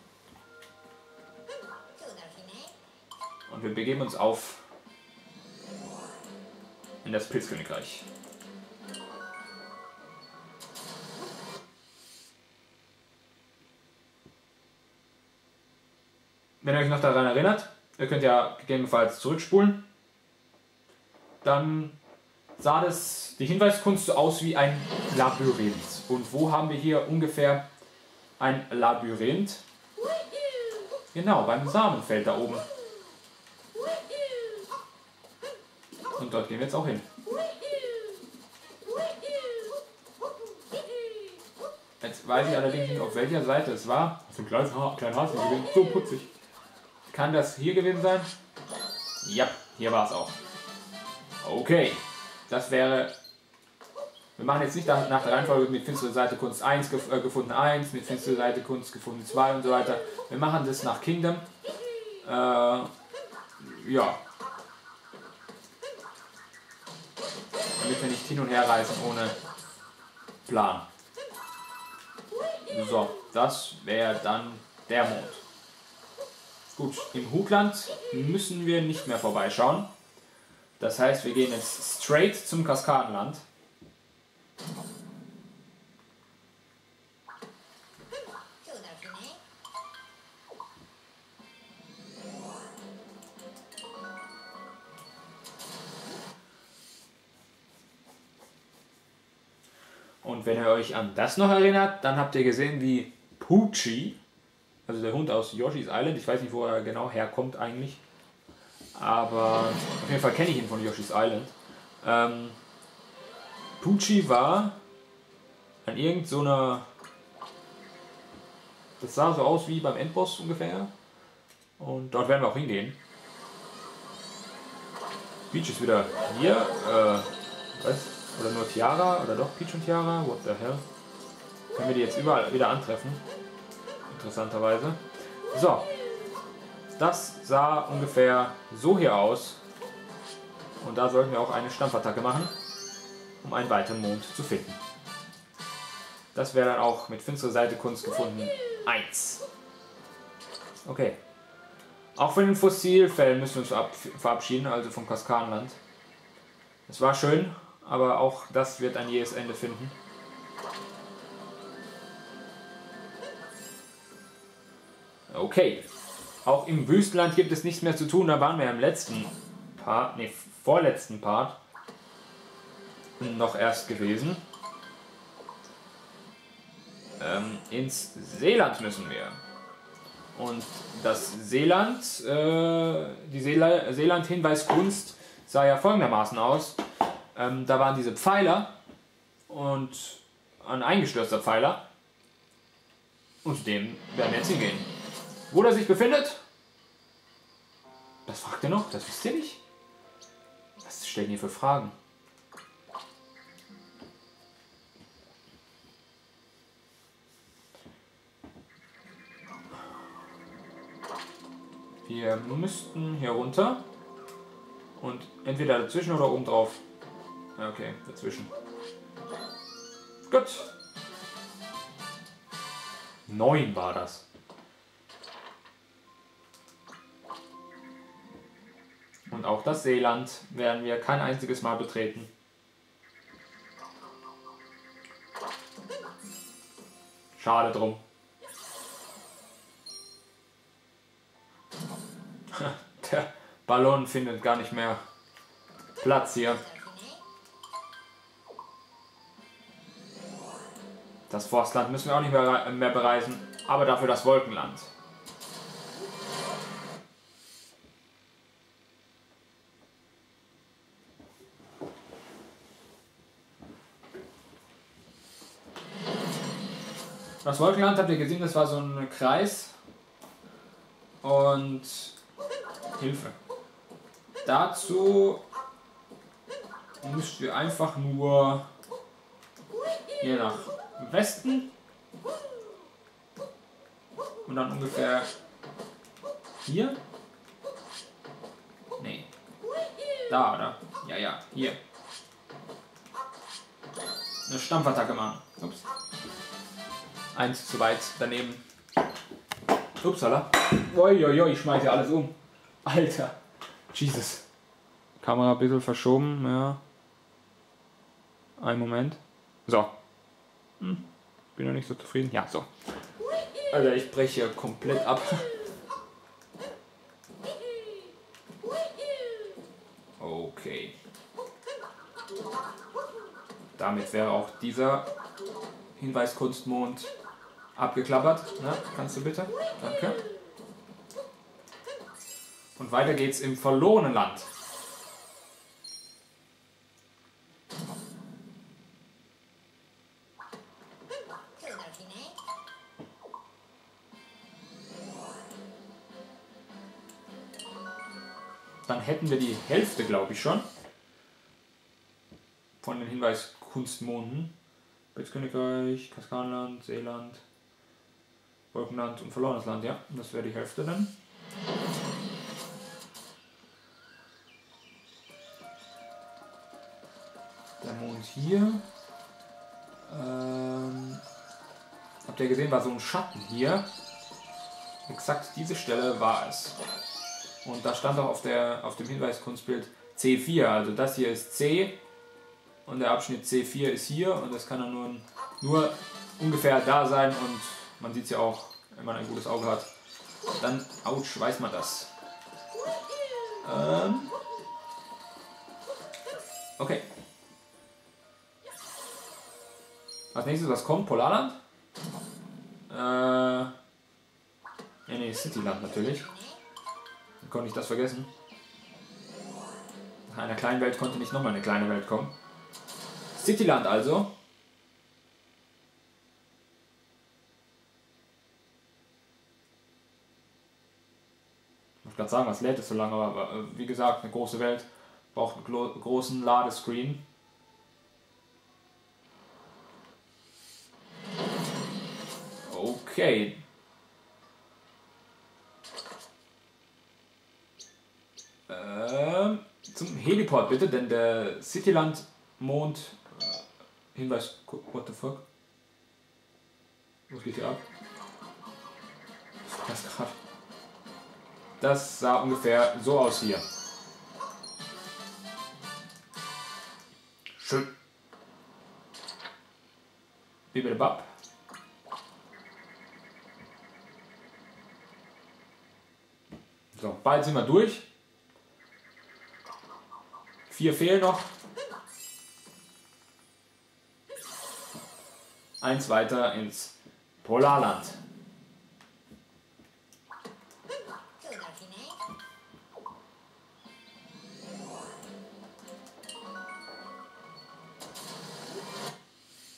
Und wir begeben uns auf in das Pilzkönigreich. Wenn ihr euch noch daran erinnert, ihr könnt ja gegebenenfalls zurückspulen, dann sah das, die Hinweiskunst so aus wie ein Labyrinth. Und wo haben wir hier ungefähr ein Labyrinth? Genau, beim Samenfeld da oben. Und dort gehen wir jetzt auch hin. Jetzt weiß ich allerdings nicht, auf welcher Seite es war. So ein kleines ha kleiner Hasen gewesen, so putzig. Kann das hier gewesen sein? Ja, hier war es auch. Okay, das wäre... Wir machen jetzt nicht nach der Reihenfolge mit finstere Seite Kunst eins gef äh, gefunden eins, mit finstere Seite Kunst gefunden zwei und so weiter. Wir machen das nach Kingdom. Äh, ja. Damit wir nicht hin und her reisen ohne Plan. So, das wäre dann der Mond. Gut, im Hugland müssen wir nicht mehr vorbeischauen. Das heißt, wir gehen jetzt straight zum Kaskadenland. Und wenn ihr euch an das noch erinnert, dann habt ihr gesehen, wie Poochie, also der Hund aus Yoshi's Island, ich weiß nicht, wo er genau herkommt eigentlich, aber auf jeden Fall kenne ich ihn von Yoshi's Island. Ähm, Poochie war an irgend so einer, das sah so aus wie beim Endboss ungefähr, und dort werden wir auch hingehen. Peach ist wieder hier, äh, was? Oder nur Tiara, oder doch Peach und Tiara, what the hell. Können wir die jetzt überall wieder antreffen, interessanterweise. So, das sah ungefähr so hier aus. Und da sollten wir auch eine Stampfattacke machen, um einen weiteren Mond zu finden. Das wäre dann auch mit finstere Seite Kunst gefunden eins. Okay. Auch von den Fossilfällen müssen wir uns verabschieden, also vom Kaskadenland. Es war schön, aber auch das wird ein jähes Ende finden. Okay. Auch im Wüstenland gibt es nichts mehr zu tun, da waren wir im letzten Part, ne, vorletzten Part noch erst gewesen. Ähm, ins Seeland müssen wir. Und das Seeland, äh, die Seela Seeland-Hinweiskunst sah ja folgendermaßen aus. Ähm, da waren diese Pfeiler und ein eingestürzter Pfeiler. Und zu dem werden wir jetzt hingehen. Wo er sich befindet? Das fragt ihr noch? Das wisst ihr nicht? Was stellen ihr für Fragen? Wir müssten hier runter und entweder dazwischen oder oben drauf. Okay, dazwischen. Gut. Neun war das. Und auch das Seeland werden wir kein einziges Mal betreten. Schade drum. Der Ballon findet gar nicht mehr Platz hier. Das Forstland müssen wir auch nicht mehr, mehr bereisen, aber dafür das Wolkenland. Das Wolkenland, habt ihr gesehen, das war so ein Kreis. Und Hilfe. Dazu müsst ihr einfach nur hier nach Westen und dann ungefähr hier. Nee. Da, oder? Ja, ja, hier. Eine Stampfattacke machen. Ups. Eins zu weit daneben. Upsala. Uiuiui, ich schmeiße alles um. Alter. Jesus. Kamera ein bisschen verschoben, ja. Ein Moment. So. Hm. Bin noch nicht so zufrieden. Ja, so. Alter, ich breche hier komplett ab. Okay. Damit wäre auch dieser Hinweiskunstmond abgeklappert. Na, kannst du bitte? Danke. Und weiter geht's im verlorenen Land. Dann hätten wir die Hälfte, glaube ich, schon von den Hinweiskunstmonden. Blitzkönigreich, Kaskadenland, Seeland, Wolkenland und verlorenes Land, ja. Das wäre die Hälfte dann. Der Mond hier. Ähm, habt ihr gesehen, war so ein Schatten hier. Exakt diese Stelle war es. Und da stand auch auf, der, auf dem Hinweiskunstbild C vier. Also das hier ist C und der Abschnitt C vier ist hier. Und das kann dann nur, nur ungefähr da sein. Und man sieht es ja auch, wenn man ein gutes Auge hat. Dann, ouch, weiß man das. Ähm, okay. Als nächstes, was kommt? Polarland? Äh, ja, nee, Cityland natürlich. Dann konnte ich das vergessen. Nach einer kleinen Welt konnte nicht nochmal eine kleine Welt kommen. Cityland also. Ich muss gerade sagen, was lädt es so lange, aber wie gesagt, eine große Welt braucht einen gro großen Ladescreen. Okay. Ähm, zum Heliport bitte, denn der Cityland-Mond äh, Hinweis. What the fuck? Was geht hier ab? Das gerade. Das sah ungefähr so aus hier. Schön. Bibelbab. So, bald sind wir durch. Vier fehlen noch. Eins weiter ins Polarland.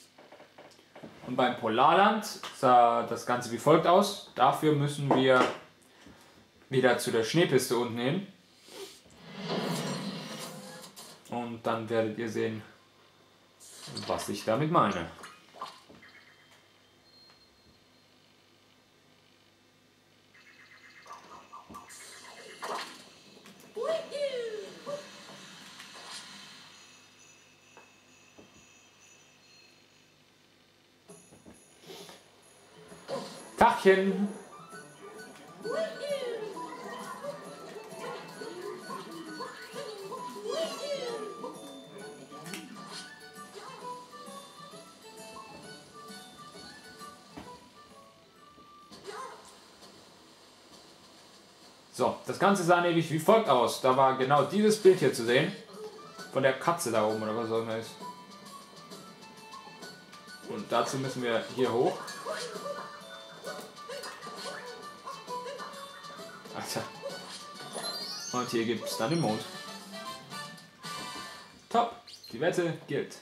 Und beim Polarland sah das Ganze wie folgt aus. Dafür müssen wir wieder zu der Schneepiste unten hin. Und dann werdet ihr sehen, was ich damit meine. Tachchen! So, das Ganze sah nämlich wie folgt aus. Da war genau dieses Bild hier zu sehen. Von der Katze da oben oder was auch immer ist. Und dazu müssen wir hier hoch. Alter. Und hier gibt es dann den Mond. Top. Die Wette gilt.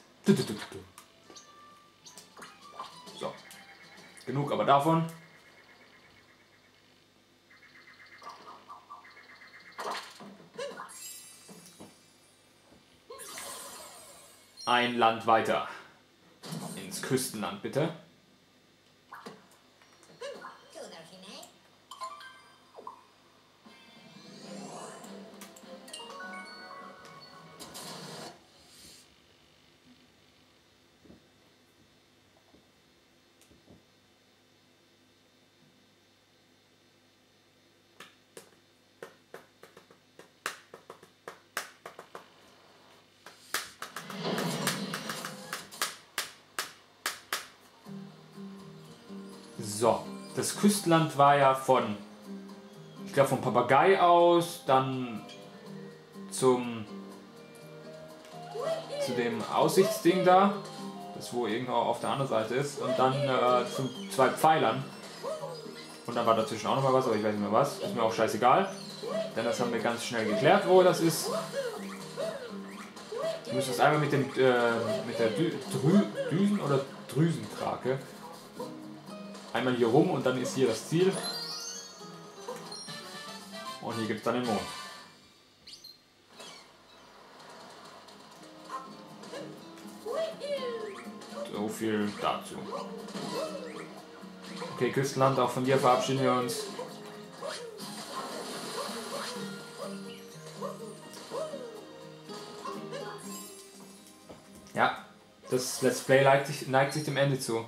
So. Genug aber davon. Ein Land weiter. Ins Küstenland bitte. So, das Küstenland war ja von, ich glaube vom Papagei aus, dann zum, zu dem Aussichtsding da, das wo irgendwo auf der anderen Seite ist, und dann äh, zu zwei Pfeilern. Und dann war dazwischen auch noch mal was, aber ich weiß nicht mehr was, ist mir auch scheißegal, denn das haben wir ganz schnell geklärt, wo das ist. Du müsstest einmal mit, dem, äh, mit der Dü Drü Düsen- oder Drüsenkrake einmal hier rum und dann ist hier das Ziel. Und hier gibt es dann den Mond. So viel dazu. Okay, Küstenland, auch von dir verabschieden wir uns. Ja, das Let's Play neigt sich, neigt sich dem Ende zu.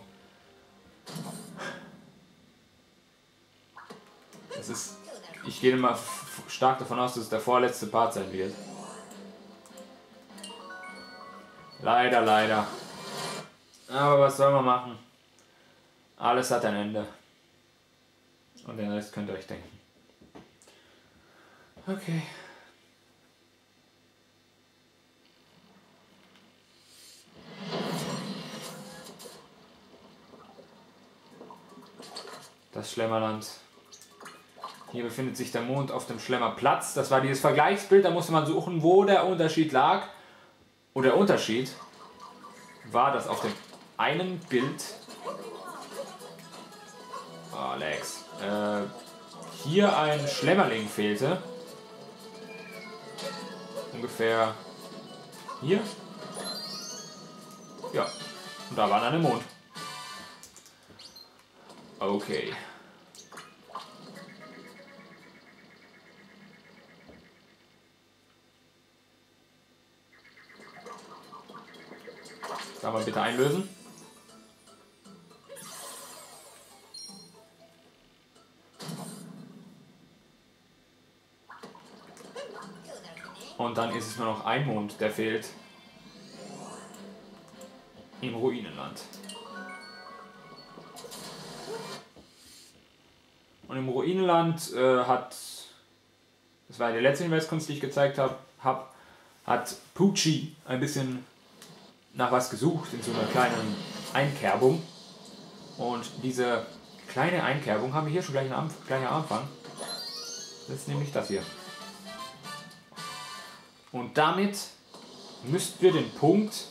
Das ist, ich gehe mal stark davon aus, dass es der vorletzte Part sein wird. Leider, leider. Aber was soll man machen? Alles hat ein Ende. Und den Rest könnt ihr euch denken. Okay. Das Schlemmerland. Hier befindet sich der Mond auf dem Schlemmerplatz. Das war dieses Vergleichsbild, da musste man suchen, wo der Unterschied lag. Und der Unterschied war, dass auf dem einen Bild, Alex, äh, hier ein Schlemmerling fehlte. Ungefähr hier. Ja, und da war dann der Mond. Okay. Kann man bitte einlösen? Und dann ist es nur noch ein Mond, der fehlt. Im Ruinenland. Und im Ruinenland äh, hat, das war die letzte Invalskunst, die ich gezeigt habe, hab, hat Pucci ein bisschen nach was gesucht in so einer kleinen Einkerbung. Und diese kleine Einkerbung haben wir hier schon gleich am, gleich am Anfang. Das ist nämlich das hier. Und damit müssten wir den Punkt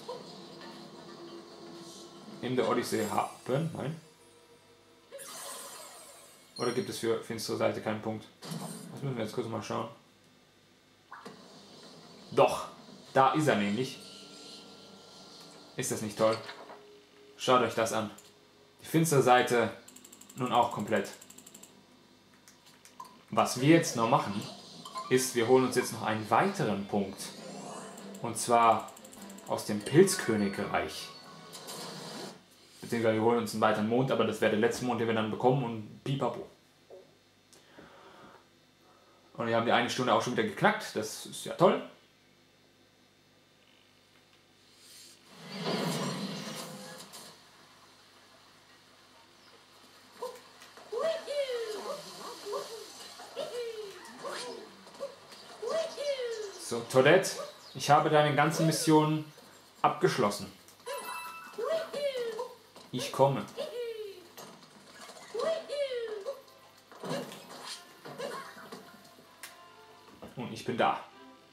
in der Odyssee haben. Nein? Oder gibt es für finstere Seite keinen Punkt? Das müssen wir jetzt kurz mal schauen. Doch, da ist er nämlich. Ist das nicht toll? Schaut euch das an. Die finstere Seite nun auch komplett. Was wir jetzt noch machen, ist, wir holen uns jetzt noch einen weiteren Punkt. Und zwar aus dem Pilzkönigreich. Beziehungsweise wir holen uns einen weiteren Mond, aber das wäre der letzte Mond, den wir dann bekommen und pipapo. Und wir haben die eine Stunde auch schon wieder geknackt, das ist ja toll. So, Toadette, ich habe deine ganzen Missionen abgeschlossen. Ich komme. Und ich bin da.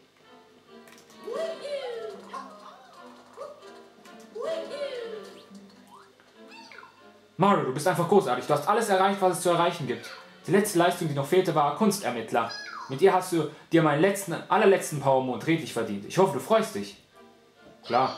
Mario, du bist einfach großartig. Du hast alles erreicht, was es zu erreichen gibt. Die letzte Leistung, die noch fehlte, war Kunstermittler. Mit ihr hast du dir meinen letzten, allerletzten Power-Mond redlich verdient. Ich hoffe, du freust dich. Klar.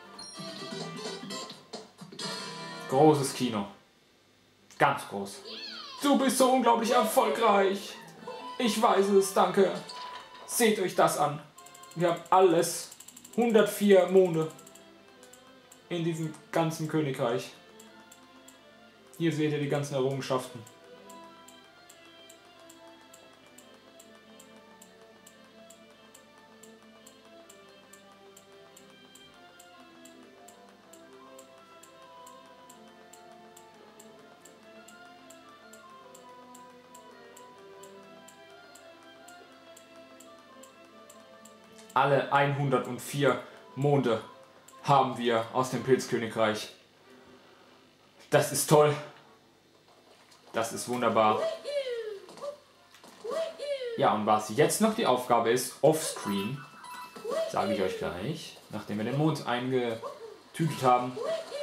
Großes Kino. Ganz groß. Du bist so unglaublich erfolgreich. Ich weiß es, danke. Seht euch das an. Wir haben alles. hundertvier Monde. In diesem ganzen Königreich. Hier seht ihr die ganzen Errungenschaften. Alle hundertvier Monde haben wir aus dem Pilzkönigreich. Das ist toll. Das ist wunderbar. Ja, und was jetzt noch die Aufgabe ist, offscreen, sage ich euch gleich, nachdem wir den Mond eingetütet haben.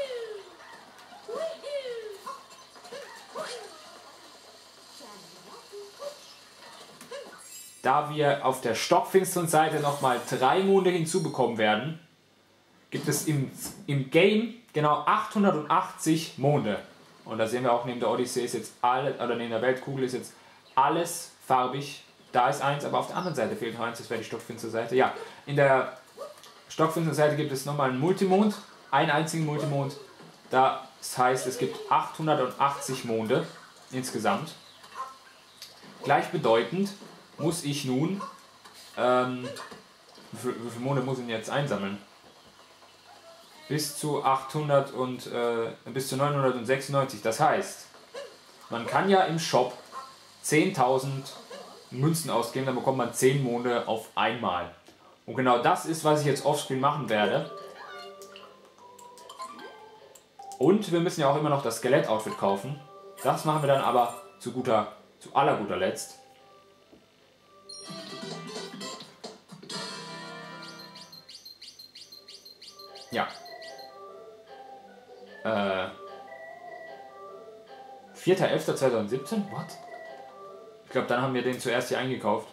Da wir auf der stockfinsteren Seite nochmal drei Monde hinzubekommen werden, gibt es im, im Game genau achthundertachtzig Monde. Und da sehen wir auch, neben der Odyssee ist jetzt alle, oder neben der Weltkugel ist jetzt alles farbig. Da ist eins, aber auf der anderen Seite fehlt noch eins, das wäre die stockfinstere Seite. Ja, in der stockfinsteren Seite gibt es nochmal einen Multimond, einen einzigen Multimond. Das heißt, es gibt achthundertachtzig Monde insgesamt. Gleichbedeutend muss ich nun, ähm, wie viele Monde muss ich denn jetzt einsammeln? Bis zu achthundert und äh, bis zu neunhundertsechsundneunzig. Das heißt, man kann ja im Shop zehntausend Münzen ausgeben, dann bekommt man zehn Monde auf einmal. Und genau das ist, was ich jetzt offscreen machen werde. Und wir müssen ja auch immer noch das Skelett-Outfit kaufen. Das machen wir dann aber zu guter, zu aller guter Letzt. Ja. Äh. vierter elfter zweitausendsiebzehn? What? Ich glaube, dann haben wir den zuerst hier eingekauft.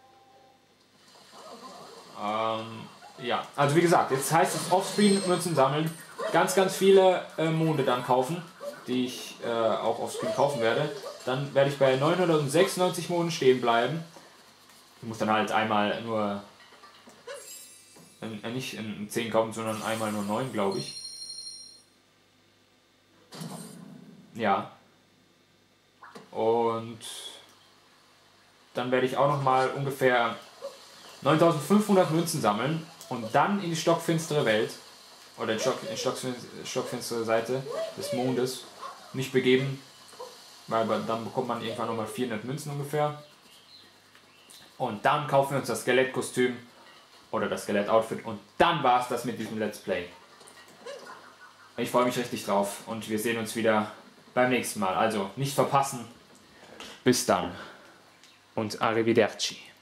Ähm, ja, also wie gesagt, jetzt heißt es Offscreen-Münzen sammeln. Ganz, ganz viele äh, Monde dann kaufen, die ich äh, auch Offscreen kaufen werde. Dann werde ich bei neunhundertsechsundneunzig Monden stehen bleiben. Ich muss dann halt einmal nur äh, nicht in zehn kaufen, sondern einmal nur neun, glaube ich. Ja. Und dann werde ich auch noch mal ungefähr neuntausendfünfhundert Münzen sammeln und dann in die stockfinstere Welt oder in die Stock, in stockfinstere, stockfinstere Seite des Mondes nicht begeben, weil dann bekommt man irgendwann nochmal vierhundert Münzen ungefähr. Und dann kaufen wir uns das Skelettkostüm oder das Skelett-Outfit und dann war es das mit diesem Let's Play. Ich freue mich richtig drauf und wir sehen uns wieder beim nächsten Mal. Also nicht verpassen. Bis dann und arrivederci.